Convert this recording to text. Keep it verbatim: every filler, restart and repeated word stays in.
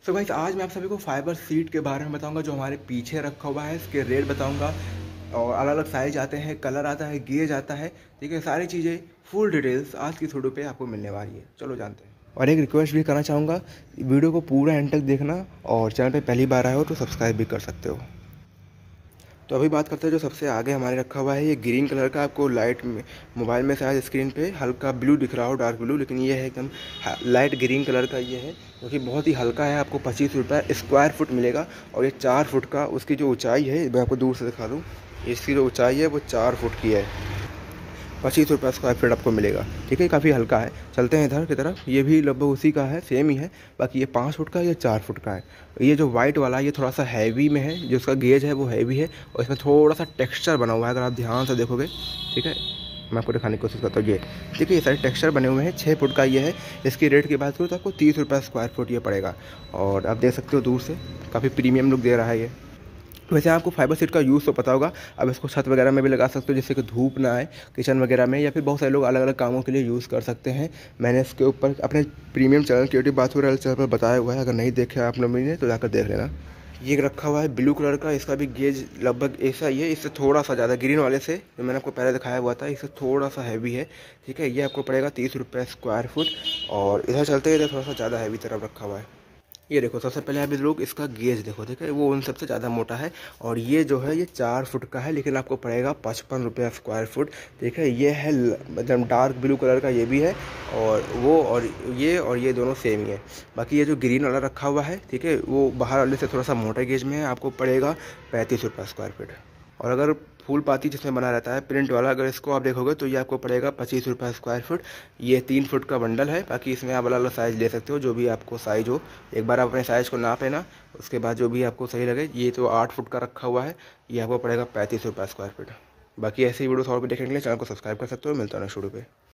So guys आज मैं आप सभी को फाइबर सीट के बारे में बताऊंगा जो हमारे पीछे रखा हुआ है। इसके रेट बताऊंगा और अलग अलग साइज आते हैं, कलर आता है, गेज आता है। ठीक है, सारी चीज़ें फुल डिटेल्स आज की इस वीडियो पे आपको मिलने वाली है। चलो जानते हैं। और एक रिक्वेस्ट भी करना चाहूँगा, वीडियो को पूरा एंड तक देखना और चैनल पे पहली बार आए हो तो सब्सक्राइब भी कर सकते हो। तो अभी बात करते हैं जो सबसे आगे हमारे रखा हुआ है, ये ग्रीन कलर का। आपको लाइट में मोबाइल में शायद स्क्रीन पे हल्का ब्लू दिख रहा हो, डार्क ब्लू, लेकिन ये है एकदम लाइट ग्रीन कलर का। ये है जो कि बहुत ही हल्का है। आपको पच्चीस रुपये स्क्वायर फुट मिलेगा और ये चार फुट का, उसकी जो ऊंचाई है मैं आपको दूर से दिखा दूँ, इसकी जो ऊंचाई है वो चार फुट की है। पच्चीस रुपये स्क्वायर फीट आपको मिलेगा। ठीक है, काफ़ी हल्का है। चलते हैं इधर की तरफ, ये भी लगभग उसी का है, सेम ही है। बाकी ये पाँच फुट का, ये चार फुट का है। ये जो वाइट वाला है ये थोड़ा सा हैवी में है, जो उसका गेज है वो हैवी है और इसमें थोड़ा सा टेक्सचर बना हुआ है। अगर आप ध्यान से देखोगे, ठीक है, मैं आपको दिखाने की कोशिश करता हूँ। ये ठीक है, ये सारे टेक्सचर बने हुए हैं। छः फुट का ये है। इसकी रेट की बात करूँ तो आपको तीस रुपये स्क्वायर फुट ये पड़ेगा। और आप देख सकते हो दूर से काफ़ी प्रीमियम लुक दे रहा है ये। वैसे आपको फाइबर सीट का यूज़ तो पता होगा। अब इसको छत वगैरह में भी लगा सकते हो जिससे कि धूप ना आए किचन वगैरह में, या फिर बहुत सारे लोग अलग अलग कामों के लिए यूज़ कर सकते हैं। मैंने इसके ऊपर अपने premium channel creative bathroom channel पर बताया हुआ है, अगर नहीं देखे आप लोगों ने तो जाकर देख लेना। ये रखा हुआ है ब्लू कलर का, इसका भी गेज लगभग ऐसा ही है, इससे थोड़ा सा ज़्यादा ग्रीन वाले से जो मैंने आपको पहले दिखाया हुआ था, इससे थोड़ा सा हैवी है। ठीक है, ये आपको पड़ेगा तीस रुपये स्क्वायर फुट। और इधर चलते इधर थोड़ा सा ज़्यादा हैवी तरफ रखा हुआ है। ये देखो, सबसे पहले अभी लोग इसका गेज देखो, ठीक है, वो उन सबसे ज़्यादा मोटा है। और ये जो है ये चार फुट का है, लेकिन आपको पड़ेगा पचपन रुपये स्क्वायर फुट। ठीक है, ये है मतलब डार्क ब्लू कलर का, ये भी है और वो और ये और ये दोनों सेम ही है। बाकी ये जो ग्रीन वाला रखा हुआ है, ठीक है, वो बाहर वाले से थोड़ा सा मोटा गेज में है, आपको पड़ेगा पैंतीस रुपये स्क्वायर फीट। और अगर फूल पाती जिसमें बना रहता है प्रिंट वाला, अगर इसको आप देखोगे तो ये आपको पड़ेगा पच्चीस रुपये स्क्वायर फुट। ये तीन फुट का बंडल है। बाकी इसमें आप अलग अलग साइज़ ले सकते हो, जो भी आपको साइज़ हो। एक बार आप अपने साइज़ को नाप लेना, उसके बाद जो भी आपको सही लगे। ये तो आठ फुट का रखा हुआ है, ये आपको पड़ेगा पैंतीस रुपये स्क्वायर फीट। बाकी ऐसे ही वीडियोस और भी देखने के लिए चैनल को सब्सक्राइब कर सकते हो। मिलता है नेक्स्ट वीडियो पे।